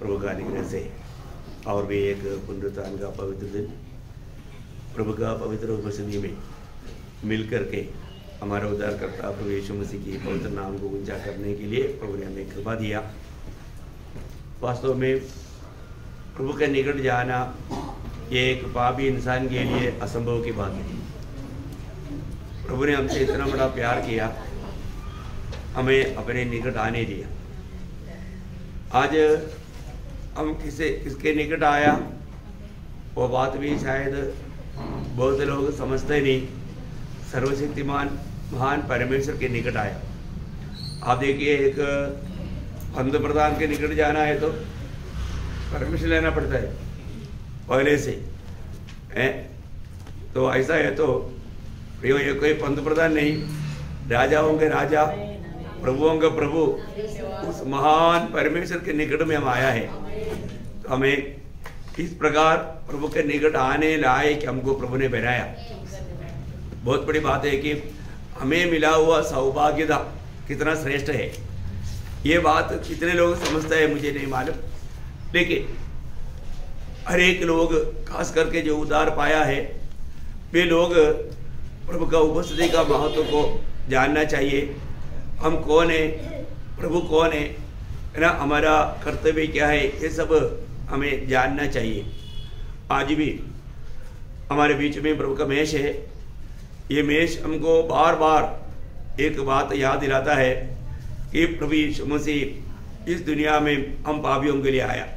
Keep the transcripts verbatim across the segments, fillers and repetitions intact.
प्रभु का अनुग्रह से और भी एक पुनरुत्थान का पवित्र दिन प्रभु का पवित्र उपस्थिति में मिल करके हमारा उद्धारकर्ता प्रभु यीशु मसीह की पवित्र नाम को ऊंचा करने के लिए प्रभु ने हमें कृपा दिया। वास्तव में प्रभु के निकट जाना ये एक पापी इंसान के लिए असंभव की बात है। प्रभु ने हमसे इतना बड़ा प्यार किया, हमें अपने निकट आने दिया। आज हम किसे किसके निकट आया वो बात भी शायद बहुत लोग समझते नहीं। सर्वशक्तिमान महान परमेश्वर के निकट आया। आप देखिए, एक पंत प्रधान के निकट जाना है तो परमिशन लेना पड़ता है पहले से है। तो ऐसा है तो ये कोई पंत प्रधान नहीं, राजाओं के राजा प्रभुओं का प्रभु उस महान परमेश्वर के निकट में हम आया है। तो हमें इस प्रकार प्रभु के निकट आने लायक हमको प्रभु ने बनाया। बहुत बड़ी बात है कि हमें मिला हुआ सौभाग्य कितना श्रेष्ठ है। ये बात कितने लोग समझते हैं मुझे नहीं मालूम, लेकिन हर एक लोग खास करके जो उद्धार पाया है वे लोग प्रभु का उपस्थिति का महत्व को जानना चाहिए। हम कौन है, प्रभु कौन है, है ना, हमारा कर्तव्य क्या है, ये सब हमें जानना चाहिए। आज भी हमारे बीच में प्रभु का मेष है। ये मेष हमको बार बार एक बात याद दिलाता है कि प्रभु यीशु मसीह इस दुनिया में हम पापियों के लिए आया।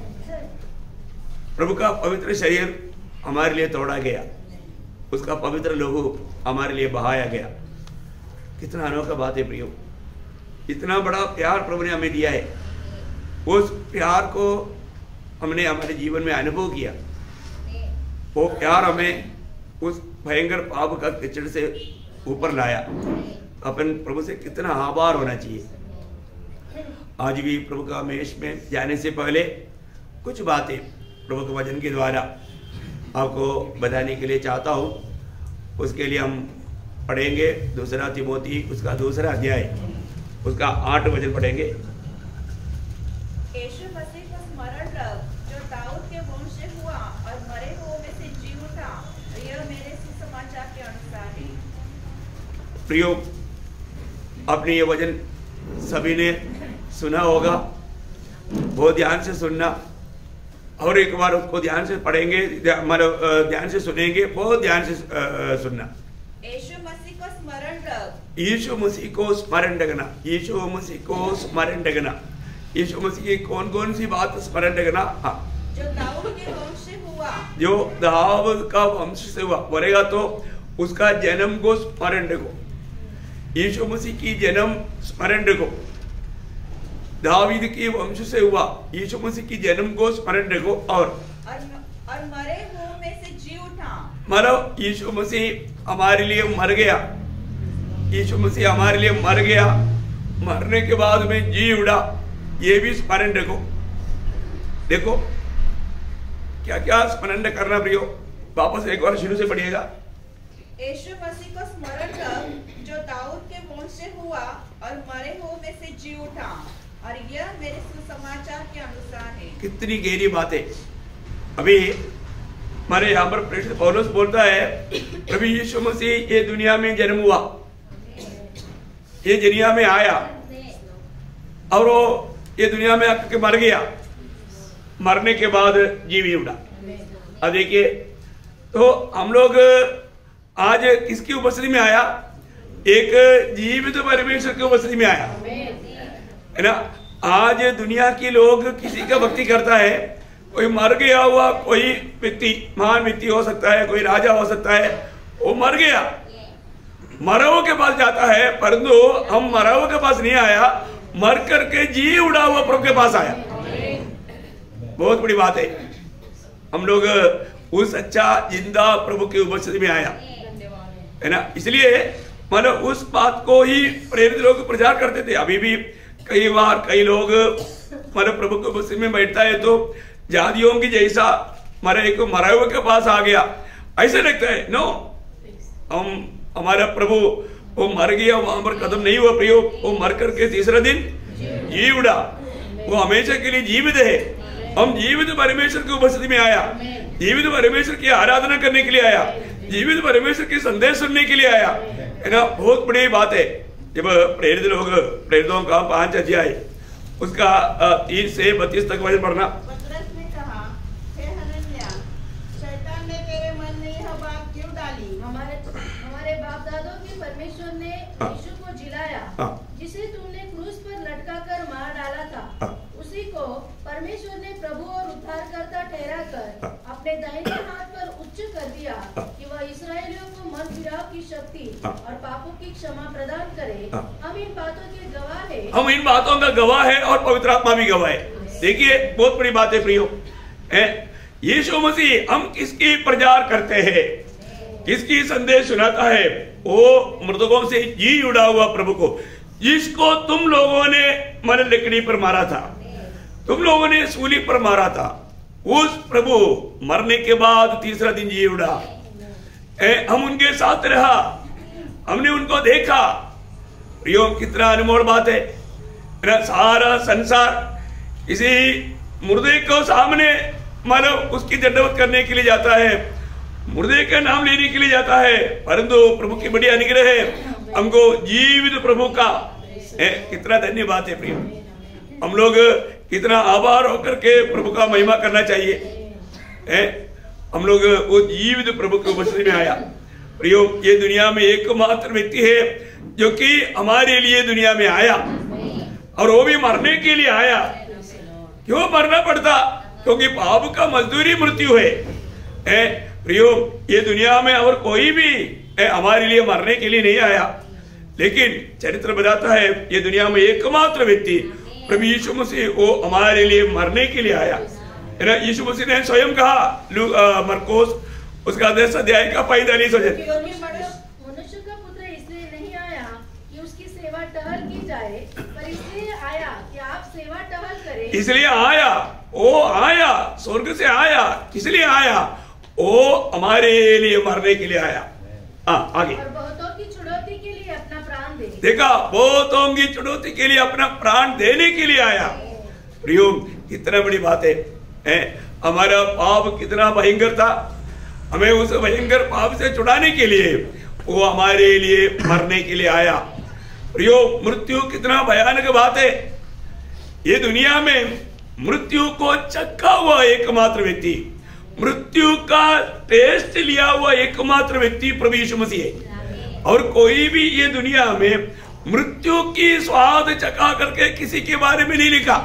प्रभु का पवित्र शरीर हमारे लिए तोड़ा गया, उसका पवित्र लहू हमारे लिए बहाया गया। कितना अनोखा बात है प्रियो, इतना बड़ा प्यार प्रभु ने हमें दिया है। उस प्यार को हमने हमारे जीवन में अनुभव किया। वो प्यार हमें उस भयंकर पाप का कीचड़ से ऊपर लाया। अपन प्रभु से कितना आभार होना चाहिए। आज भी प्रभु का मेष में जाने से पहले कुछ बातें प्रभु के वचन के द्वारा आपको बताने के लिए चाहता हूँ। उसके लिए हम पढ़ेंगे दूसरा तिमोथी उसका दूसरा अध्याय उसका आठ वचन पढ़ेंगे। यीशु मसीह को स्मरण रख, जो दाऊद के वंश से हुआ और मरे हुओं में से जी उठा। यह मेरे सुसमाचार के अनुसार है। प्रियो, अपने ये वचन सभी ने सुना होगा, बहुत ध्यान से सुनना और एक बार उसको ध्यान से पढ़ेंगे, मतलब ध्यान से सुनेंगे, बहुत ध्यान से सुनना। यीशु मसीह को स्मरण रख, यीशु मसीह को स्मरण रखना, यीशु मसीह को स्मरण रखना। यीशु मसीह की कौन कौन सी बात स्मरण रखना? हाँ, जो दाऊद के वंश से हुआ, जो दाऊद का वंश से हुआ, बोलेगा तो उसका जन्म को स्मरण रखो। यीशु मसीह की जन्म स्मरण रखो। दावीद के वंश से हुआ, यीशु मसीह की जन्म को स्मरण रखो। और और, और मरे हुओं में से जी उठा। मतलब यीशु मसीह हमारे लिए मर गया। यीशु मसीह हमारे लिए मर गया, मरने के बाद में जी उड़ा, ये भी स्मरण रखो। देखो क्या क्या स्मरण करना प्रियो, वापस एक बार शुरू से पढ़िएगा। यीशु मसीह को स्मरण रख, जो दाऊद के वंश से हुआ और मरे हुओं में से जी उठा, और यह मेरे सुसमाचार के अनुसार है। कितनी गहरी बात है। अभी हमारे यहाँ पर प्रेषित पौलुस बोलता है, प्रभु यीशु मसीह ये दुनिया में जन्म हुआ, ये दुनिया में आया और वो ये दुनिया में आके मर गया, मरने के बाद जीवी उठा। अब देखिए, तो हम लोग आज किसकी उपस्थिति में आया? एक जीवित परमेश्वर की उपस्थिति में आया, है ना। आज दुनिया के लोग किसी का भक्ति करता है, कोई मर गया हुआ कोई व्यक्ति, महान व्यक्ति हो सकता है, कोई राजा हो सकता है, वो मर गया, मराओ के पास जाता है। परंतु हम मराओ के पास नहीं आया, मर करके जी उड़ा हुआ प्रभु के पास आया। बहुत बड़ी बात है। हम लोग उस अच्छा जिंदा प्रभु की उपस्थिति में आया, है ना। इसलिए मतलब उस बात को ही प्रेरित लोग प्रचार करते थे। अभी भी कई बार कई लोग मतलब प्रभु की उपस्थिति में बैठता है तो जादियों की जैसा मरे को मरा हुए के पास आ गया ऐसे लगता है। नो, हम हमारा प्रभु वो मर गया, वहां पर कदम नहीं हुआ प्रियो, वो मर करके तीसरा दिन जी उड़ा, वो हमेशा के लिए जीवित है। हम जीवित परमेश्वर की उपस्थिति में आया, जीवित परमेश्वर की आराधना करने के लिए आया, जीवित परमेश्वर की संदेश सुनने के लिए आया, है ना। बहुत बड़ी बात है। जब प्रेरित लोग, प्रेरितों का पांच अध्याय उसका तीन से बत्तीस तक वचन पढ़ना। पतरस ने कहा, हे हनन्याह, शैतान ने तेरे मन में यह बात क्यों डाली? हमारे हमारे बाप दादों के परमेश्वर ने यीशु को जिलाया, जिसे तुमने क्रूस पर लटका कर मार डाला था, उसी को परमेश्वर ने प्रभु और उद्धारकर्ता ठहरा कर अपने दाहिने हाथ पर उच्च कर दिया, कि वह इस्राएलियों को मन फिराव की शक्ति और पापों की क्षमा प्रदान करे। हम इन बातों के गवाह हैं। हम इन बातों का गवाह है और पवित्र आत्मा भी गवाह है। देखिए बहुत बड़ी बात है प्रियो, यीशु मसीह हम किसकी प्रचार करते हैं, किसकी संदेश सुनाता है? वो मृतकों से जी उड़ा हुआ प्रभु को, जिसको तुम लोगों ने मन लकड़ी पर मारा था, तुम लोगों ने सूली पर मारा था। उस प्रभु मरने के बाद तीसरा दिन जी उड़ा। ए, हम उनके साथ रहा, हमने उनको देखा। प्रियो कितना अनमोल बात है। सारा संसार इसी मुर्दे को सामने मतलब उसकी दंडवत करने के लिए जाता है, मुर्दे का नाम लेने के लिए जाता है, परंतु प्रभु की बड़ी अनुग्रह है हमको जीवित प्रभु का। ए, कितना धन्यवाद है प्रियो। हम लोग कितना आभार होकर के प्रभु का महिमा करना चाहिए। ए, हम लोग वो जीवित प्रभु की उपस्थिति में आया। प्रियो ये दुनिया में एकमात्र व्यक्ति है जो कि हमारे लिए दुनिया में आया, और वो भी मरने के लिए आया। क्यों मरना पड़ता? क्योंकि पाप का मजदूरी मृत्यु है। ए, प्रियो ये दुनिया में और कोई भी ए, हमारे लिए मरने के लिए नहीं आया, लेकिन चरित्र बताता है ये दुनिया में एकमात्र व्यक्ति प्रभु यीशु मसीह वो हमारे लिए मरने के लिए आया। है ना। यीशु मसीह ने स्वयं कहा मरकोस उसका दस अध्याय का पैंतालीस वचन, मनुष्य का पुत्र इसलिए नहीं आया कि उसकी सेवा टहल की जाए, पर इसलिए आया कि आप सेवा टहल करें। इसलिए आया, वो आया स्वर्ग से आया, इसलिए आया वो हमारे लिए मरने के लिए आया। हाँ आगे। और बहुतों की छुड़ौती के लिए अपना प्राण दे। देखा, बहुतों की छुड़ौती के लिए अपना प्राण देने के लिए आया। प्रियो कितना बड़ी बात है, है? हमारा पाप कितना भयंकर था, हमें उस भयंकर पाप से छुड़ाने के लिए वो हमारे लिए मरने के लिए आया। प्रियो मृत्यु कितना भयानक बात है। ये दुनिया में मृत्यु को चखा हुआ एकमात्र व्यक्ति, मृत्यु का टेस्ट लिया हुआ एकमात्र व्यक्ति प्रभु यीशु मसीह है। और कोई भी ये दुनिया में मृत्यु की स्वाद चखा करके किसी के बारे में नहीं लिखा,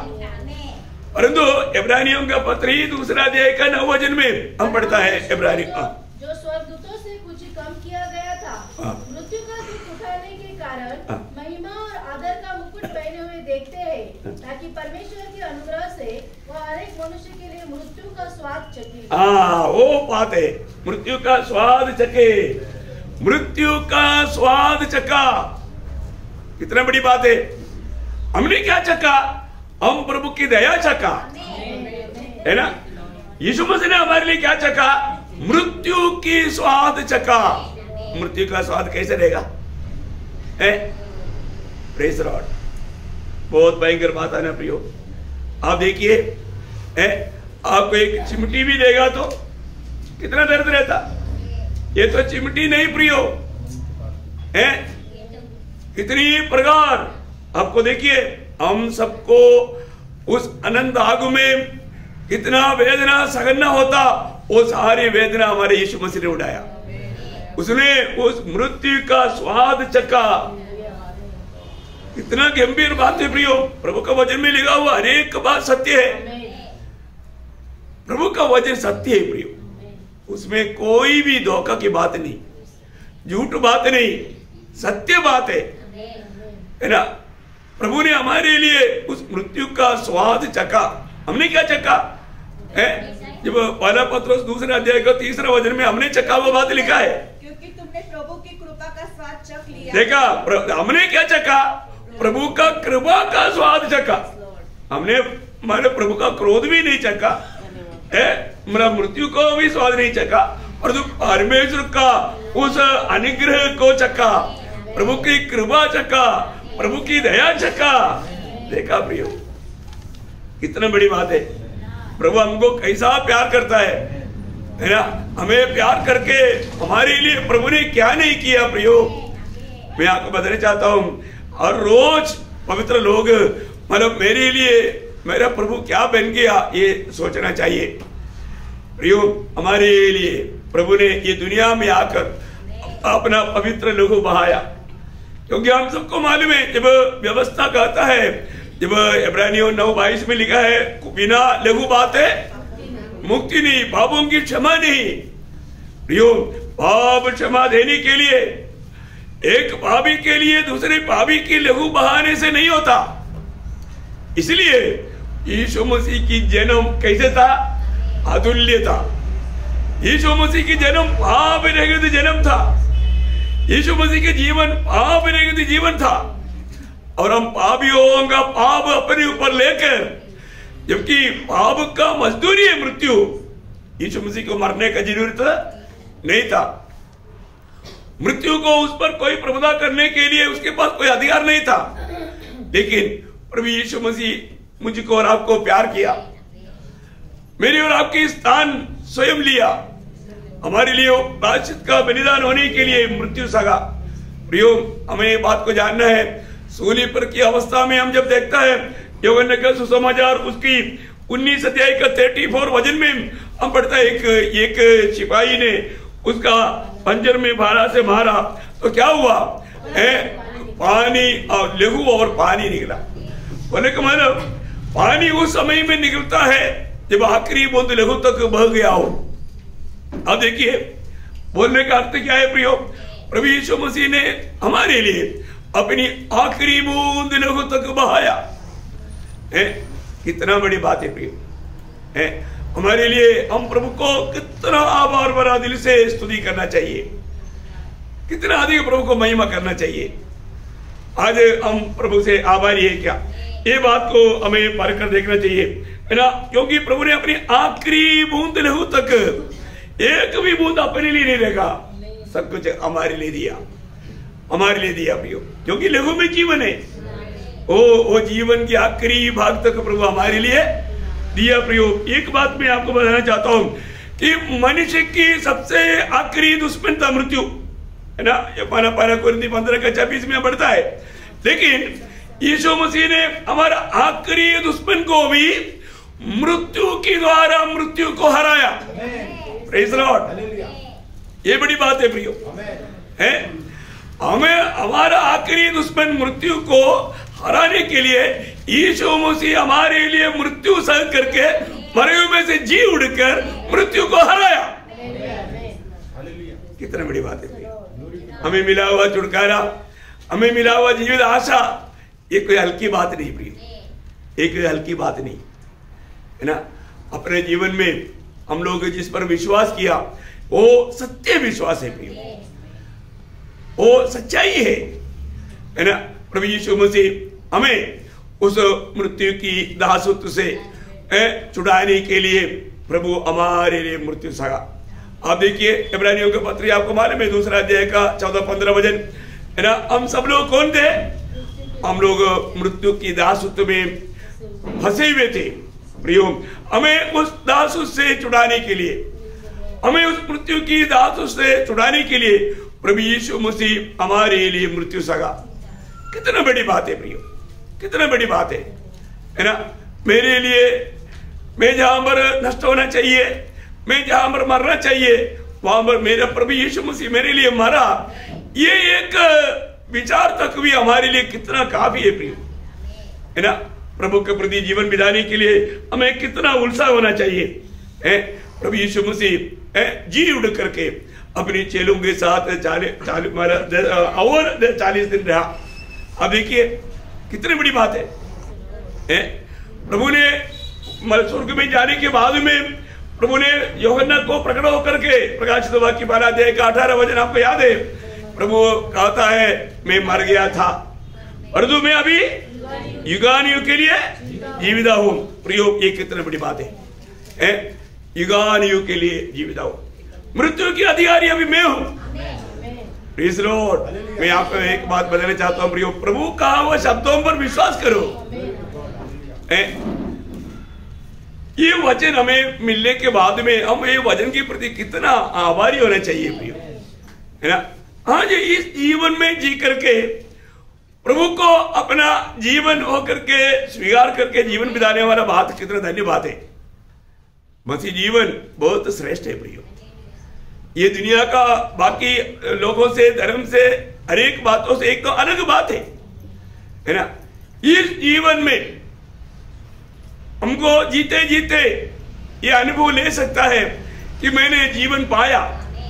परंतु इब्रानियों का पत्र ही दूसरा अध्याय का नौ वचन में हम पढ़ता है। इब्रानी जो स्वर्गदूतों से कुछ कम किया गया था, मृत्यु का दुख उठाने के कारण महिमा और आदर का मुकुट पहने हुए देखते हैं, ताकि परमेश्वर के अनुग्रह से वह हर एक मनुष्य के लिए मृत्यु का स्वाद चखे। हाँ वो बात है, मृत्यु का स्वाद चखे, मृत्यु का स्वाद चखा। कितना बड़ी बात है। हमने क्या चखा? हम प्रभु की दया चखा, है ना। यीशु मसीह ने हमारे लिए क्या चखा? मृत्यु की स्वाद चखा। मृत्यु का स्वाद कैसे रहेगा? Praise Lord. बहुत भयंकर बात है ना प्रियो। आप देखिए, आपको एक चिमटी भी देगा तो कितना दर्द रहता। ये तो चिमटी नहीं प्रियो, है कितनी प्रकार। आपको देखिए, हम सबको उस अनंत आग में कितना वेदना सहना होता, वो सारी वेदना हमारे यीशु मसीह ने उठाया। उसने उस मृत्यु का स्वाद चखा। कितना गंभीर बात है प्रियो। प्रभु का वचन में लिखा हुआ अनेक बात सत्य है। प्रभु का वचन सत्य है प्रियो, उसमें कोई भी धोखा की बात नहीं, झूठ बात नहीं, सत्य बात है, है ना। प्रभु ने हमारे लिए उस मृत्यु का स्वाद चखा। हमने क्या चखा है? जब पहला पत्रोस दूसरे अध्याय का तीसरा वचन में हमने चखा वो बात लिखा है, क्योंकि तुमने प्रभु की कृपा का स्वाद चख लिया। देखा, हमने क्या चखा? प्रभु का कृपा का स्वाद चखा। हमने हमारे प्रभु का क्रोध भी नहीं चखा, है मेरा मृत्यु को भी स्वाद नहीं चखा, और तो परमेश्वर का उस अनुग्रह को चखा, प्रभु की कृपा चखा, प्रभु की दया चखा। देखा प्रियो, कितना बड़ी बात है। प्रभु हमको कैसा प्यार करता है, है ना। हमें प्यार करके हमारे लिए प्रभु ने क्या नहीं किया प्रियो। मैं आपको बताना चाहता हूँ, हर रोज पवित्र लोग मतलब मेरे लिए मेरा प्रभु क्या बन गया ये सोचना चाहिए प्रियो। हमारे लिए प्रभु ने ये दुनिया में आकर अपना पवित्र लहू बहाया, क्योंकि हम सबको मालूम है जब व्यवस्था कहता है, जब इब्रानियों नौ बाईस में लिखा है बिना लहू बाते मुक्ति नहीं, पापों की क्षमा नहीं। प्रियो, पाप क्षमा देने के लिए एक पापी के लिए दूसरे पापी की लहू बहाने से नहीं होता। इसलिए यीशु मसीह की जन्म कैसे था? अतुल्य था। यीशु मसीह की जन्म पाप रहित जन्म था। यीशु मसीह के जीवन पाप रहित जीवन था, और हम पापियों का पाप अपने ऊपर लेकर, जबकि पाप का मजदूरी है मृत्यु। यीशु मसीह को मरने का जरूरत नहीं था। मृत्यु को उस पर कोई प्रभुता करने के लिए उसके पास कोई अधिकार नहीं था, लेकिन प्रभु यीशु मसीह मुझको और आपको प्यार किया, मेरे और आपके स्थान स्वयं लिया, हमारे लिए प्रायश्चित का बलिदान होने के लिए मृत्यु सगा। प्रियो, हमें बात को जानना है। सूली पर की अवस्था में हम जब देखता है यूहन्ना का सुसमाचार उसकी उन्नीस अध्याय का चौंतीस वचन में हम पढ़ता है, एक एक सिपाही ने उसका पंजर में भाला से मारा तो क्या हुआ? ए, पानी और लहू और पानी निकला। बोले कि मतलब पानी उस समय में निकलता है जब आखिरी बूंद लहू तक बह गया हो। अब देखिए बोलने का अर्थ क्या है प्रियो? प्रभु यीशु मसीह ने हमारे लिए अपनी आखिरी बूंद लहू तक बहाया है। कितना बड़ी बात है प्रियो है। हमारे लिए हम प्रभु को कितना आभार भरा दिल से स्तुति करना चाहिए, कितना अधिक प्रभु को महिमा करना चाहिए। आज हम प्रभु से आभारी है क्या? ये बात को हमें पढ़ कर देखना चाहिए, है ना, क्योंकि प्रभु ने अपनी आखिरी बूंद लहू तक एक भी बूंद अपने लिए नहीं रखा, सब कुछ हमारे लिए दिया, हमारे लिए दिया प्रियो, क्योंकि लहू में जीवन है। ओ वो जीवन की आखिरी भाग तक प्रभु हमारे लिए दिया प्रियो। एक बात मैं आपको बताना चाहता हूं कि मनुष्य की सबसे आखिरी दुश्मन था मृत्यु, है ना। ये पाना पाना कुरिन्ती पंद्रह का छब्बीस में बढ़ता है, लेकिन यीशु मसीह ने हमारा आखिरी दुश्मन को भी मृत्यु के द्वारा मृत्यु को हराया। प्रेज़ लॉर्ड, ये बड़ी बात है प्रियो है। हमें हमारा आखिरी दुश्मन मृत्यु को हराने के लिए यीशु मसीह हमारे लिए मृत्यु सहन करके मरे हुए में से जी उड़कर मृत्यु को हराया। कितना बड़ी बात है प्रियो। हमें मिला हुआ छुटकारा, हमें मिला हुआ जीवित आशा, ये कोई हल्की बात नहीं प्रियो, एक हल्की बात नहीं, है ना। अपने जीवन में हम लोग जिस पर विश्वास किया वो सत्य विश्वास है प्रियो, वो सच्चाई है, है ना। प्रभु यीशु मसीह हमें उस मृत्यु की दासत्व से छुड़ाने के लिए प्रभु हमारे लिए मृत्यु सहा। आप देखिए इब्रानियों के पत्र आपको मालूम है दूसरा अध्याय का चौदह पंद्रह वचन, है ना। हम सब लोग कौन थे? हम लोग मृत्यु की दासत्व में फंसे हुए थे प्रियो। हमें उस दासत्व से छुड़ाने के लिए, हमें उस मृत्यु की दासत्व से छुड़ाने के लिए प्रभु यीशु मसीह हमारे लिए मृत्यु सहा। कितना बड़ी बात है प्रियो, कितना बड़ी बात है, है ना। मेरे लिए मैं जहां पर नष्ट होना चाहिए, मैं जहां पर मरना चाहिए, वहां पर मेरा प्रभु यीशु मसीह मेरे लिए मरा। ये एक विचार तक भी हमारे लिए कितना काफी है प्रियो, है ना। प्रभु के प्रति जीवन बिताने के लिए हमें कितना उत्साह होना चाहिए, है। प्रभु यीशु मसीह जी उड़ करके अपने चेलों के साथ चालीस चालीस और चालीस दिन रहा। अब देखिए कितनी बड़ी बात है, है? प्रभु ने स्वर्ग में जाने के बाद में प्रभु ने यूहन्ना को प्रकट होकर के प्रकाशित वाक्य बारह अध्याय का अठारह वचन आपको याद है। प्रभु कहता है मैं मर गया था परंतु मैं अभी युगानुयुग के लिए जीविता हूं। प्रियो, ये कितनी बड़ी बात है, है? युगानुयुग के लिए जीविता हूं, मृत्यु की अधिकारी अभी मैं हूं। Praise Lord. मैं आपको एक बात बताना चाहता हूं प्रियो, प्रभु कहा हुआ शब्दों पर विश्वास करो। ये वचन हमें मिलने के बाद में हम ये वचन के प्रति कितना आभारी होना चाहिए प्रियो, है ना। हाँ जी, इस जीवन में जी करके प्रभु को अपना जीवन हो करके स्वीकार करके जीवन बिताने वाला बात कितना धन्य बात है। मसीह जीवन बहुत श्रेष्ठ है प्रियो। ये दुनिया का बाकी लोगों से, धर्म से, हर एक बातों से एक तो अलग बात है, है ना। इस जीवन में हमको जीते जीते ये अनुभव ले सकता है कि मैंने जीवन पाया।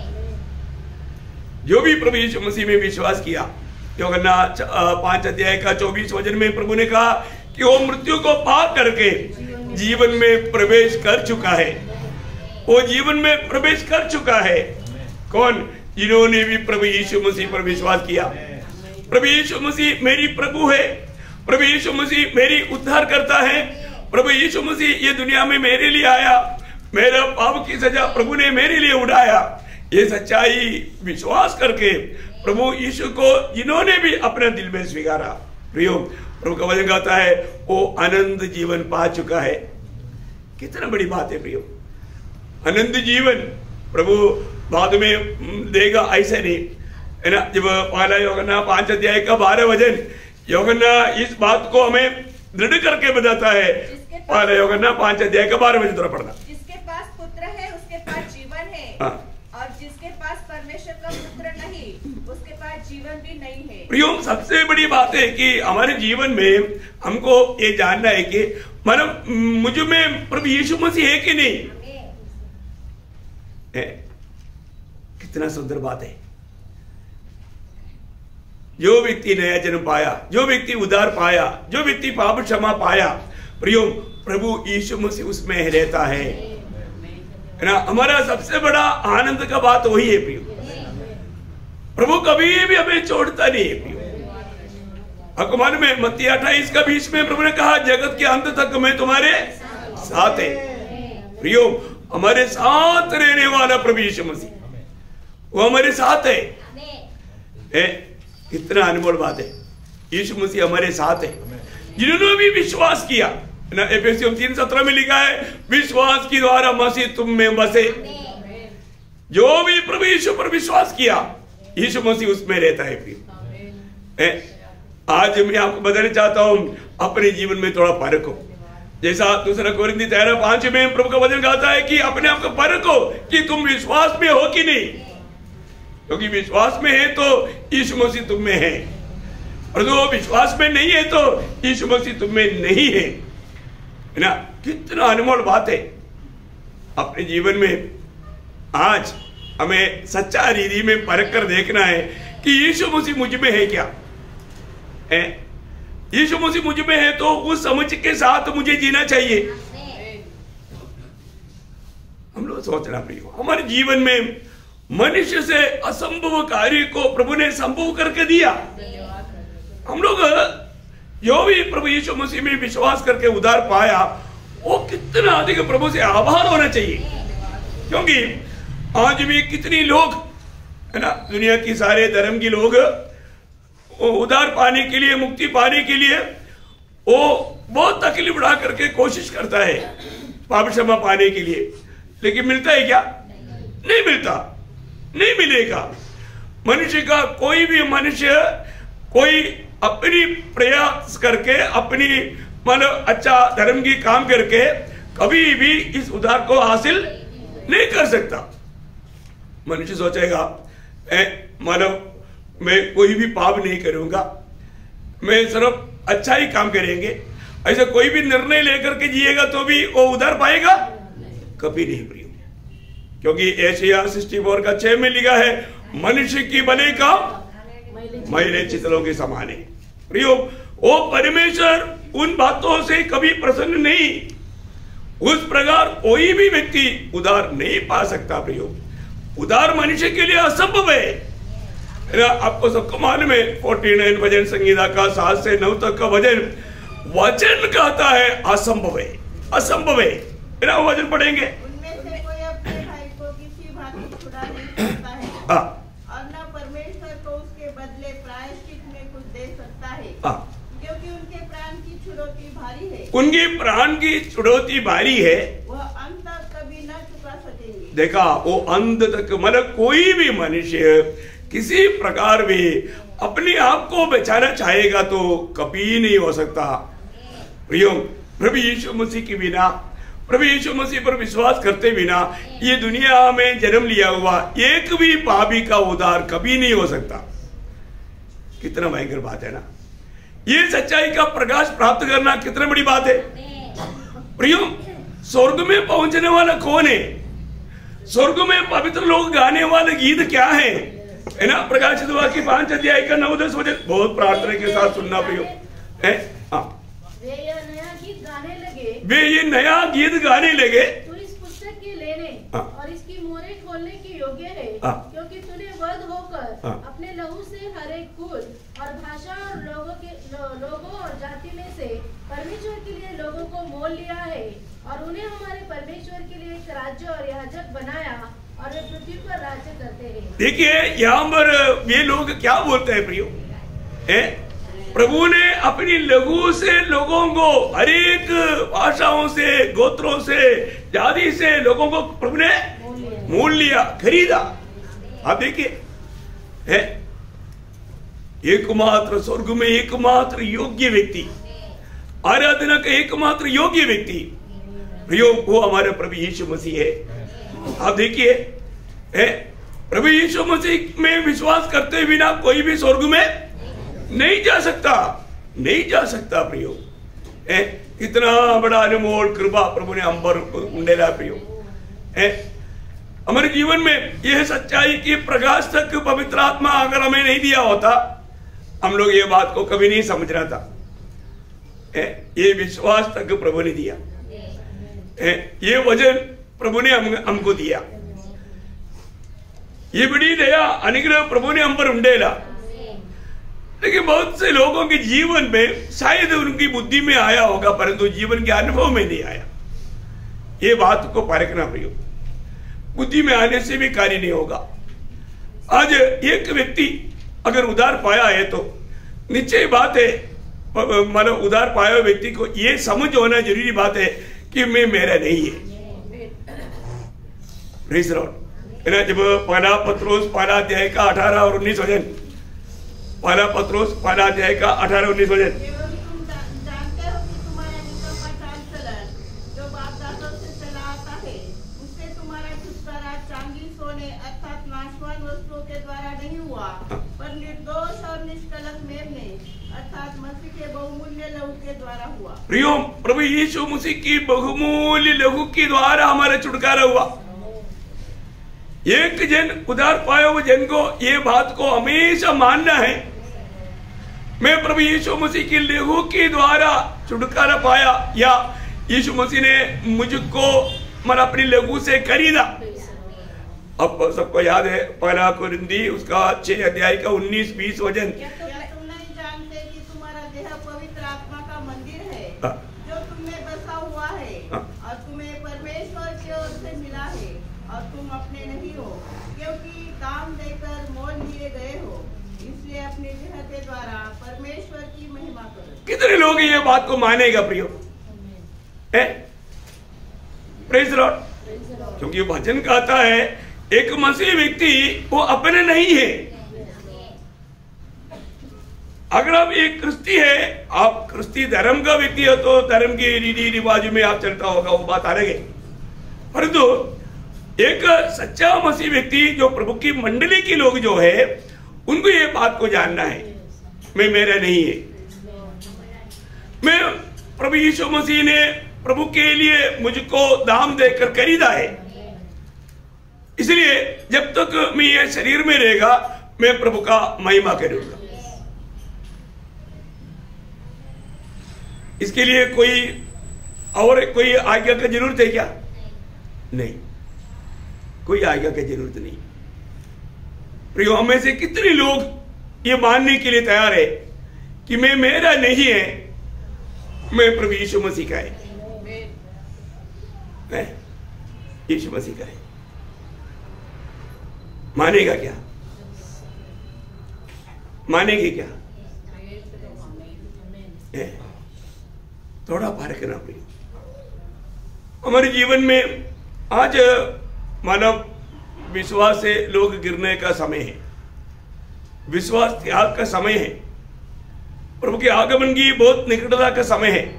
जो भी प्रभु यीशु मसीह में विश्वास किया, यूहन्ना पांच अध्याय का चौबीस वचन में प्रभु ने कहा कि वो मृत्यु को पार करके जीवन में प्रवेश कर चुका है। वो जीवन में प्रवेश कर चुका है। कौन? जिन्होंने भी प्रभु यीशु मसीह पर विश्वास किया। प्रभु यीशु मसीह मेरी प्रभु है, प्रभु यीशु मसीह मेरी उद्धार करता है, प्रभु यीशु मसीह ये दुनिया में मेरे लिए आया, मेरा पाप की सजा प्रभु ने मेरे लिए उठाया। ये सच्चाई विश्वास करके प्रभु यीशु को जिन्होंने भी अपने दिल में स्वीकारा, प्रियो, प्रभु का वचन कहता है वो आनंद जीवन पा चुका है। कितना बड़ी बात है प्रियो, आनंद जीवन प्रभु बाद में देगा, ऐसे नहीं, है ना। जब पहला यूहन्ना पांच अध्याय का बारह वचन यूहन्ना इस बात को हमें दृढ़ करके बताता है। पहला यूहन्ना पांच अध्याय का बारह वचन थोड़ा पढ़ना। जिसके पास पुत्र है उसके पास जीवन है, हाँ। और जिसके पास परमेश्वर का पुत्र नहीं उसके पास जीवन भी नहीं है। प्रियो, सबसे बड़ी बात है कि हमारे जीवन में हमको ये जानना है कि मतलब मुझ में प्रभु यीशु मसीह है कि नहीं है। कितना सुंदर बात है। जो व्यक्ति नया जन्म पाया, जो व्यक्ति उद्धार पाया, जो व्यक्ति पाप क्षमा पाया, प्रियो, प्रभु यीशु मसीह उसमें रहता है, है ना। हमारा सबसे बड़ा आनंद का बात वही है प्रियो। प्रभु कभी भी हमें छोड़ता नहीं है प्रियो। हकमान में मत्ती अट्ठाईस का बीच में प्रभु ने कहा जगत के अंत तक मैं तुम्हारे साथ है। प्रियो, हमारे साथ रहने वाला प्रभु यीशु मसीह वो हमारे साथ है, है? कितना अनमोल बात है। यीशु मसीह हमारे साथ है। जिन्होंने भी विश्वास किया ना, एफेसियों तीन सत्रह में लिखा है विश्वास के द्वारा मसीह तुम में बसे। जो भी प्रभु यीशु पर विश्वास किया यीशु मसीह उसमें रहता है। फिर आज मैं आपको बताना चाहता हूं अपने जीवन में थोड़ा परखो। जैसा दूसरा कोरिन्थी तेरह पांच में प्रभु का वचन कहता है कि अपने आप को परखो कि तुम विश्वास में हो कि नहीं, क्योंकि विश्वास में है तो यीशु मसीह तुम में है, और जो विश्वास में नहीं है तो यीशु मसीह तुम में नहीं है, है ना। कितना अनमोल बात है। अपने जीवन में आज हमें सच्चा रीति में परख कर देखना है कि यीशु मसीह मुझ में है क्या है। यीशु मसीह मुझ में है तो उस समझ के साथ मुझे जीना चाहिए। हम लोग सोचना प्रियो, हमारे जीवन में मनुष्य से असंभव कार्य को प्रभु ने संभव करके दिया। हम लोग जो भी प्रभु यीशु मसीह में विश्वास करके उद्धार पाया वो कितना अधिक प्रभु से आभार होना चाहिए, क्योंकि आज भी कितनी लोग, है ना, दुनिया की सारे धर्म के लोग उद्धार पाने के लिए, मुक्ति पाने के लिए वो बहुत तकलीफ उठा करके कोशिश करता है पाप क्षमा पाने के लिए, लेकिन मिलता है क्या? नहीं मिलता, नहीं मिलेगा। मनुष्य का कोई भी मनुष्य कोई अपनी प्रयास करके, अपनी मतलब अच्छा धर्म की काम करके कभी भी इस उद्धार को हासिल नहीं कर सकता। मनुष्य सोचेगा मतलब मैं कोई भी पाप नहीं करूंगा, मैं सिर्फ अच्छा ही काम करेंगे, ऐसा कोई भी निर्णय लेकर के जिएगा तो भी वो उद्धार पाएगा? कभी नहीं प्रिय, क्योंकि एशिया सिक्सटी फोर का छह में लिखा है मनुष्य की भले का मैले चितलों के समान है। प्रियो, वो परमेश्वर उन बातों से कभी प्रसन्न नहीं, उस प्रकार कोई भी व्यक्ति उद्धार नहीं पा सकता। प्रियो, उद्धार मनुष्य के लिए असंभव है। आपको सबको मालूम है फोर्टी नाइन भजन संगीता का सात से नौ तक का भजन वचन कहता है असंभव है, असंभव है। मेरा वचन पढ़ेंगे, उनमें से कोई अपने भाई को किसी भांति छुड़ा नहीं सकता है और न परमेश्वर को उसके बदले प्रायश्चित में कुछ दे सकता है, क्योंकि उनके प्राण की छुड़ौती भारी है। उनकी प्राण की छुड़ौती भारी है, देखा वो अंत तक, मतलब कोई भी मनुष्य किसी प्रकार भी अपने आप को बचाना चाहेगा तो कभी नहीं हो सकता। प्रियो, प्रभु यीशु मसीह के बिना, प्रभु यीशु मसीह पर विश्वास करते बिना ये दुनिया में जन्म लिया हुआ एक भी पापी का उद्धार कभी नहीं हो सकता। कितना भयंकर बात है ना। ये सच्चाई का प्रकाश प्राप्त करना कितना बड़ी बात है। प्रियो, स्वर्ग में पहुंचने वाला कौन है? स्वर्ग में पवित्र लोग गाने वाले गीत क्या है, है ना। प्रकाशित वाक्य पांच अध्याय का नौ दस वचन बहुत प्रार्थना के साथ सुनना प्रियो है। हाँ, वे ये नया गीत गाने लगे, वे ये नया गीत गाने लगे तू इस पुस्तक के लेने हाँ। और इसकी मोहरें खोलने के योग्य है, हाँ। क्योंकि तूने वध होकर हाँ। अपने लहू से हर एक कुल और भाषा और लोगों के लो, लोगों और जाति में से परमेश्वर के लिए लोगों को मोल लिया है और उन्हें हमारे परमेश्वर के लिए एक राज्य और याजक बनाया और वे पृथ्वी पर राज्य करते हैं। देखिए यहाँ पर ये लोग क्या बोलते हैं प्रियो, है प्रभु ने अपनी लघु से लोगों को हर एक भाषाओं से, गोत्रों से, जाति से लोगों को प्रभु ने मोल लिया, खरीदा। आप देखिए, है एकमात्र स्वर्ग में एकमात्र योग्य व्यक्ति, आराधना का एकमात्र योग्य व्यक्ति प्रियो वो हमारे प्रभु यीशु मसीह है। आप देखिए, है प्रभु यीशु मसीह में विश्वास करते बिना कोई भी स्वर्ग में नहीं जा सकता, नहीं जा सकता प्रियो। है कितना बड़ा अनमोल कृपा प्रभु ने हम पर उंडेला प्रियो। है हमारे जीवन में यह सच्चाई की प्रकाश तक पवित्र आत्मा अगर हमें नहीं दिया होता, हम लोग ये बात को कभी नहीं समझ रहा था। है ये विश्वास तक प्रभु ने दिया है, ये वजन प्रभु ने हम हमको दिया, ये बड़ी दया अनुग्रह प्रभु ने हम पर उंडेला। लेकिन बहुत से लोगों के जीवन में शायद उनकी बुद्धि में आया होगा परंतु जीवन के अनुभव में नहीं आया। ये बात को परखना प्रियो, बुद्धि में आने से भी कार्य नहीं होगा। आज एक व्यक्ति अगर उधार पाया है तो निश्चय बात है, मतलब उधार पाया हुए व्यक्ति को ये समझ होना जरूरी बात है कि मैं मेरा नहीं है। Praise Lord. जब पहला पत्रोस पहला अध्याय का अठारह और उन्नीस वचन, पहला पत्रोस पहला अध्याय का अठारह उन्नीस वचन, तुम जानते हो कि तुम्हारा निकम्मा चाल चलन जो बाप दादों से चला आता है, उससे तुम्हारा छुटकारा चांदी सोने अर्थात नाशवान वस्तुओं के द्वारा नहीं हुआ, पर निर्दोष और निष्कलंक मेमने अर्थात मसीह के बहुमूल्य लहू के द्वारा हुआ। प्रियो, प्रभु यीशु मसीह की बहुमूल्य लहू के द्वारा हमारा छुटकारा हुआ। एक जन उधार पाए हुए जन को ये बात को हमेशा मानना है, मैं प्रभु यीशु मसीह की लहू के द्वारा छुटकारा पाया, या यीशु मसीह ने मुझको मन अपनी लहू से खरीदा। अब सबको याद है पहला कुरिन्थी उसका छह अध्याय का उन्नीस बीस वचन, क्या तुम नहीं जानते कि तुम्हारा देह पवित्र आत्मा का मंदिर है जो तुम्हें बसा हुआ है और तुम्हें परमेश्वर की ओर से मिला है और तुम अपने नहीं हो, क्योंकि दाम देकर मोल लिए गए हो, इसलिए अपने देह के द्वारा परमेश्वर की महिमा करो। कितने लोग ये बात को मानेगा प्रियो? Praise Lord. क्योंकि वचन कहता है एक मसीह व्यक्ति वो अपने नहीं है। अगर आप एक क्रिस्ती है, आप क्रिस्ती धर्म का व्यक्ति हो तो धर्म के रीति रिवाज में आप चलता होगा, वो बात अलग है। परंतु एक सच्चा मसीह व्यक्ति जो प्रभु की मंडली के लोग जो है उनको ये बात को जानना है, मैं मेरा नहीं है, मैं प्रभु यीशु मसीह ने प्रभु के लिए मुझको दाम देकर खरीदा है, इसलिए जब तक मैं ये शरीर में रहेगा मैं प्रभु का महिमा करूंगा। इसके लिए कोई और कोई आज्ञा की जरूरत है क्या? नहीं, कोई आज्ञा की जरूरत नहीं। प्रियो, हमें से कितने लोग ये मानने के लिए तैयार है कि मैं मेरा नहीं है, मैं प्रभु यीशु मसीह का है, यीशु मसीह का है। मानेगा क्या? मानेंगे क्या? है थोड़ा फर्क ना प्रिय। हमारे जीवन में आज मानव विश्वास से लोग गिरने का समय है, विश्वास त्याग का समय है, प्रभु के आगमन की बहुत निकटता का समय है।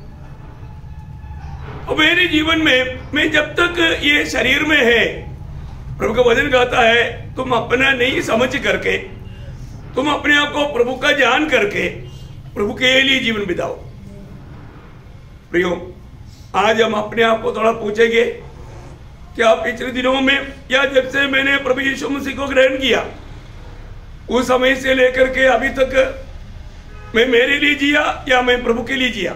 और मेरे जीवन में मैं जब तक ये शरीर में है, प्रभु का वचन कहता है तुम अपना नहीं समझ करके, तुम अपने आप को प्रभु का जान करके प्रभु के लिए जीवन बिताओ। प्रियो, आज हम अपने आप को थोड़ा पूछेंगे, क्या पिछले दिनों में या जब से मैंने प्रभु यीशु मसीह को ग्रहण किया उस समय से लेकर के अभी तक मैं मेरे लिए जिया या मैं प्रभु के लिए जिया?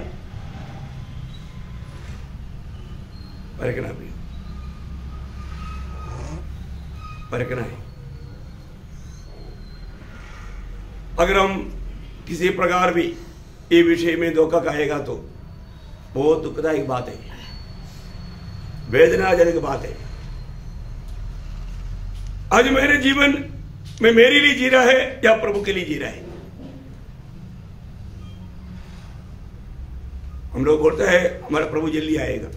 परखना भी परखना है। अगर हम किसी प्रकार भी ये विषय में धोखा खाएगा तो बहुत दुखदायी बात है, वेदनाजनक बात है। आज मेरे जीवन में मेरे लिए जी रहा है या प्रभु के लिए जी रहा है? हम लोग बोलते हैं हमारा प्रभु जल्दी आएगा।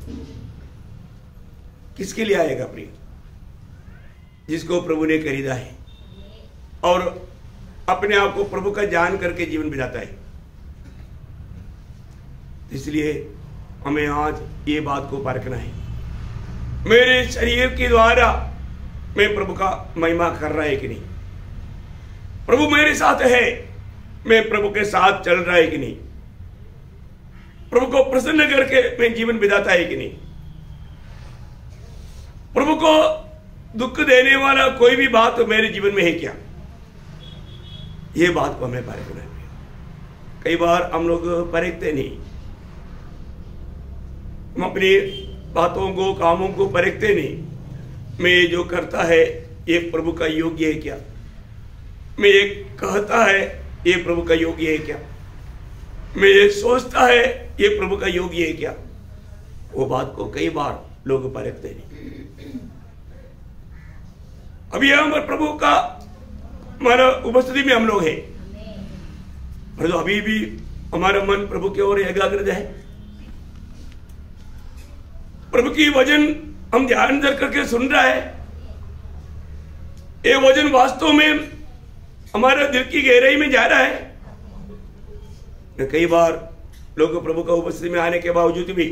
किसके लिए आएगा प्रिय? जिसको प्रभु ने खरीदा है और अपने आप को प्रभु का जान करके जीवन बिताता है। इसलिए हमें आज ये बात को परखना है, मेरे शरीर के द्वारा मैं प्रभु का महिमा कर रहा है कि नहीं? प्रभु मेरे साथ है, मैं प्रभु के साथ चल रहा है कि नहीं? प्रभु को प्रसन्न करके मैं जीवन बिताता है कि नहीं? प्रभु को दुख देने वाला कोई भी बात मेरे जीवन में है क्या? ये बात को हमें परखना है। कई बार हम लोग परखते नहीं, हम अपनी बातों को कामों को परखते नहीं। मैं ये जो करता है ये प्रभु का योग्य है क्या? मैं ये कहता है ये प्रभु का योग्य है क्या? मैं ये सोचता है ये प्रभु का योग्य है क्या? वो बात को कई बार लोग परखते नहीं। अभी हम प्रभु का हमारा उपस्थिति में हम लोग हैं, पर तो अभी भी हमारा मन प्रभु की ओर एकाग्रता है। प्रभु की वचन हम ध्यान धर करके सुन रहा है। ये वचन वास्तव में हमारे दिल की गहराई में जा रहा है। कई बार लोग प्रभु का उपस्थिति में आने के बावजूद भी,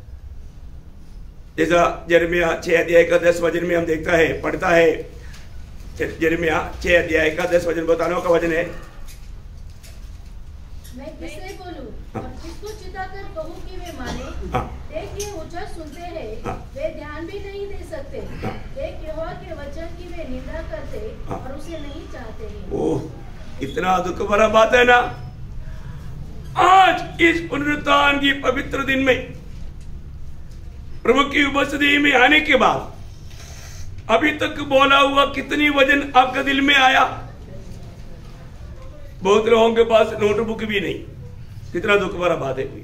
जैसा यिर्मयाह छह अध्याय का दस वचन में हम देखता है, पढ़ता है, यिर्मयाह छह अध्याय का दस वचन बताने का वचन है, मैं किससे बोलूं और किसको चिताकर कहूं कि वे माने? देख ये ऊंचा सुनते हैं, वे ध्यान भी नहीं दे सकते। देख यहोवा के वचन की वे निंदा करते और उसे नहीं चाहते हैं। ओह, इतना दुख भरा बात है ना। आज इस पुनरुत्थान की पवित्र दिन में प्रभु की उपस्थिति में आने के बाद अभी तक बोला हुआ कितनी वचन आपका दिल में आया? बहुत लोगों के पास नोटबुक भी नहीं। कितना दुख भरा बात है।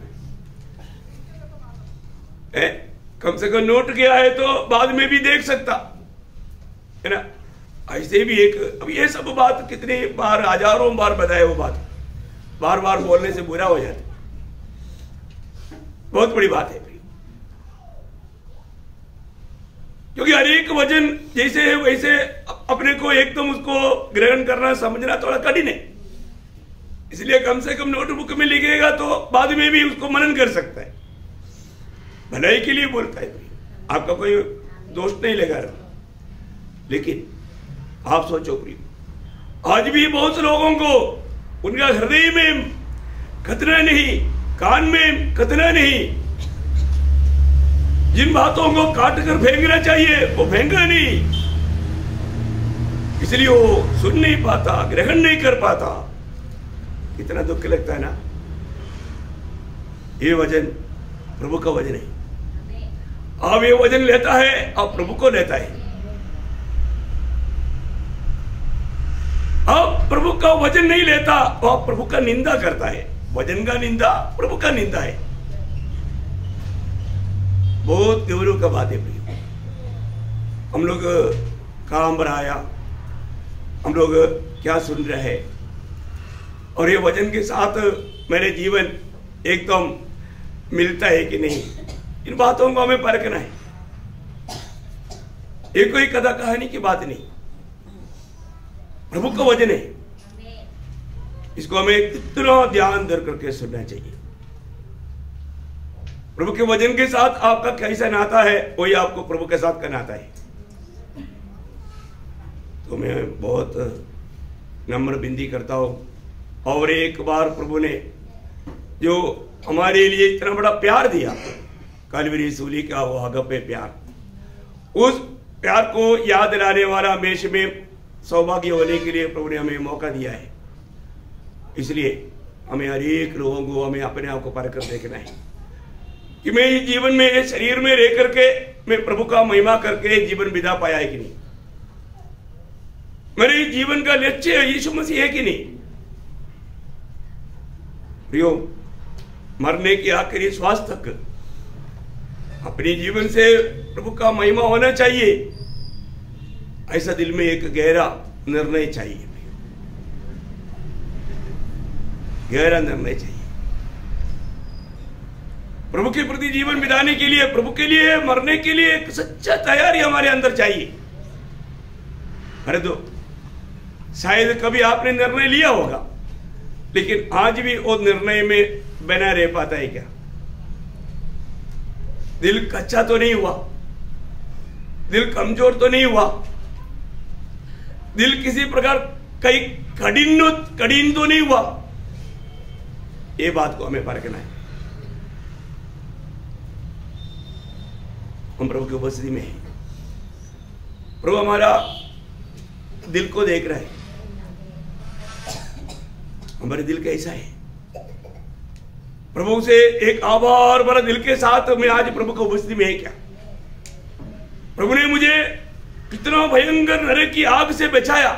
ए, कम से कम नोट किया है तो बाद में भी देख सकता है ना। ऐसे भी एक, अब ये सब बात कितनी बार, हजारों बार बताए, वो बात बार बार बोलने से बुरा हो जाता। बहुत बड़ी बात है, क्योंकि हर एक वचन जैसे है वैसे अपने को एकदम उसको ग्रहण करना समझना थोड़ा कठिन है। इसलिए कम से कम नोटबुक में लिखेगा तो बाद में भी उसको मनन कर सकता है, भलाई के लिए बोलता है। आपका कोई दोष नहीं लगा रहा। लेकिन आप सोचो प्रिय, आज भी बहुत से लोगों को उनका हृदय में खतना नहीं, कान में खतना नहीं। जिन बातों को काट कर फेंकना चाहिए वो फेंका नहीं, इसलिए वो सुन नहीं पाता, ग्रहण नहीं कर पाता। कितना दुख लगता है ना। ये वचन प्रभु का वचन है। अब ये वचन लेता है अब प्रभु को लेता है। अब प्रभु का वचन नहीं लेता और प्रभु का निंदा करता है। वचन का निंदा प्रभु का निंदा है। बहुत गौरव का बात है प्रिय। हम लोग काम बढ़ाया, हम लोग क्या सुन रहे हैं, और ये वचन के साथ मेरे जीवन एकदम मिलता है कि नहीं, इन बातों को हमें परखना है। ये कोई कथा कहानी की बात नहीं, प्रभु का वचन है। इसको हमें इतना ध्यान धर करके सुनना चाहिए। प्रभु के वचन के साथ आपका कैसा नाता है, वही आपको प्रभु के साथ का नाता है। तो मैं बहुत नम्र विनती करता हूं, और एक बार प्रभु ने जो हमारे लिए इतना बड़ा प्यार दिया, कलवरी सूली का वो अगपे प्यार, उस प्यार को याद दिलाने वाला हमेश में सौभाग्य होने के लिए प्रभु ने हमें मौका दिया है। इसलिए हमें हर एक लोगों को हमें अपने आप को परख कर देखना है कि मैं इस जीवन में शरीर में रह करके मैं प्रभु का महिमा करके जीवन बिता पाया है कि नहीं, मेरे जीवन का लक्ष्य यीशु मसीह है कि नहीं। प्रियो, मरने के आखिरी श्वास तक अपने जीवन से प्रभु का महिमा होना चाहिए, ऐसा दिल में एक गहरा निर्णय चाहिए, गहरा निर्णय चाहिए। प्रभु के प्रति जीवन बिताने के लिए, प्रभु के लिए मरने के लिए एक सच्चा तैयारी हमारे अंदर चाहिए। अरे तो शायद कभी आपने निर्णय लिया होगा, लेकिन आज भी वो निर्णय में बना रह पाता है क्या? दिल कच्चा तो नहीं हुआ, दिल कमजोर तो नहीं हुआ, दिल किसी प्रकार कहीं कठिन कठिन तो नहीं हुआ। ये बात को हमें परखना है। हम प्रभु की उपस्थिति में हैं, प्रभु हमारा दिल को देख रहा है, हमारे दिल कैसा है। प्रभु से एक आभार भरा दिल के साथ मैं आज प्रभु की उपस्थिति में है क्या? प्रभु ने मुझे कितना भयंकर नरक की आग से बचाया,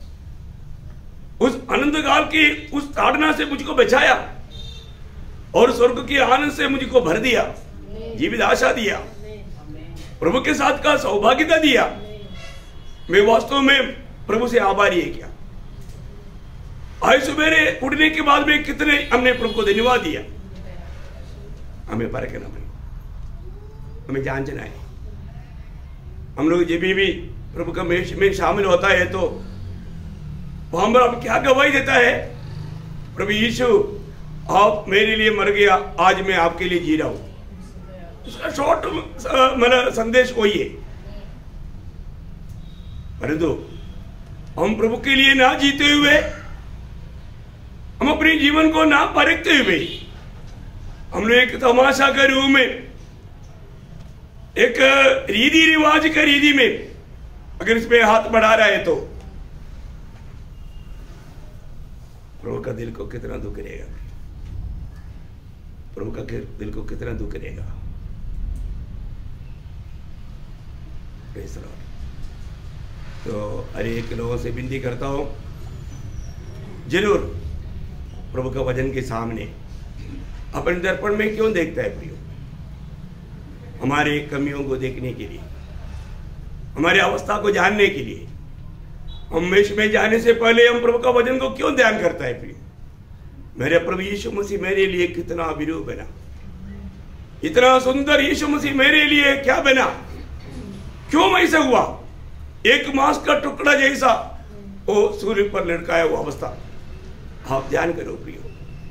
उस अनंत काल की उस ताड़ना से मुझको बचाया, और स्वर्ग के आनंद से मुझको भर दिया, जीवित आशा दिया, प्रभु के साथ का सौभाग्यता दिया। मैं वास्तव में प्रभु से आभारी है क्या? आज सुबेरे उठने के बाद में कितने हमने प्रभु को धन्यवाद दिया। हमें परखना है, हमें जांचना है। हम लोग जब भी प्रभु का मेष में शामिल होता है तो वहां पर अब क्या गवाही देता है? प्रभु यीशु, आप मेरे लिए मर गया, आज मैं आपके लिए जी रहा हूं। उसका शॉर्ट मतलब संदेश वही है। परंतु हम प्रभु के लिए ना जीते हुए, हम अपने जीवन को ना परखते हुए, हम लोग एक तमाशा के रूप में, एक रीति रिवाज के रीति में अगर इस पे हाथ बढ़ा रहा है तो प्रभु का दिल को कितना दुख रहेगा, प्रभु का दिल को कितना दुख रहेगा। तो अरे एक लोगों से विनती करता हूं, जरूर प्रभु का वचन के सामने अपने दर्पण में क्यों देखता है प्रियो? हमारे कमियों को देखने के लिए, हमारी अवस्था को जानने के लिए, हम मेष में जाने से पहले हम प्रभु का वचन को क्यों ध्यान करता है प्रियो? मेरे प्रभु यीशु मसीह मेरे लिए कितना अभिरूप बना, इतना सुंदर यीशु मसीह मेरे लिए क्या बना, क्यों ऐसा हुआ? एक मांस का टुकड़ा जैसा वो सूर्य पर लटकाया हुआ अवस्था। आप ध्यान करो प्रियो,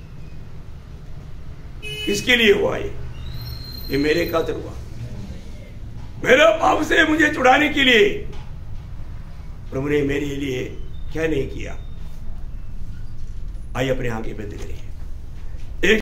किसके लिए हुआ ये? ये मेरे खातिर हुआ, मेरा पाप से मुझे छुड़ाने के लिए। प्रभु ने मेरे लिए क्या नहीं किया? आइए अपने आंखें बंद करें।